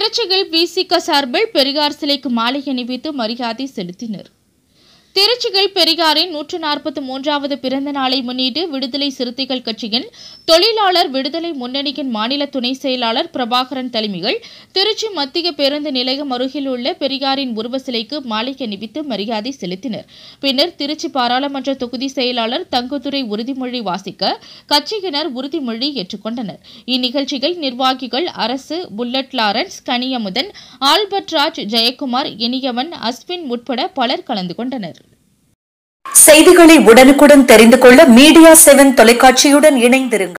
திருச்சியில் விசிக சார்பில் பெரியார் சிலைக்கு மாலை அணிவித்து மரியாதை செலுத்தினர். திருச்சியில் பெரியாரின் 143வது பிறந்த நாளை முன்னிட்டு விடுதலை சிறுத்தைகள் கட்சியின் தொழிலாளர் விடுதலை முன்னணியின் மாநில துணை செயலாளர் பிரபாகரன் தலைமையில் திருச்சி மத்திய பேருந்து நிலையம் அருகில் உள்ள பெரியாரின் உருவ சிலைக்கு மாலை அணிவித்து மரியாதை செலுத்தினர். பின்னர் திருச்சி பாராளுமன்ற தொகுதி செயலாளர் தங்குதுரை உறுதிமொழி வாசிக்க கட்சியினர் உறுதிமொழி ஏற்றுக்கொண்டனர். இந்நிகழ்ச்சியில் நிர்வாகிகள் Arasu, Bullet Lawrence, Kaniyamudhan, Albert Raj, Jayakumar, Iniyavan, Ashwin உட்பட பலர் கலந்து கொண்டனர். செய்திகளை உடனுக்குடன் தெரிந்து கொள்ள மீடியா 7 தொலைக்காட்சியுடன் இணைந்திருங்கள்.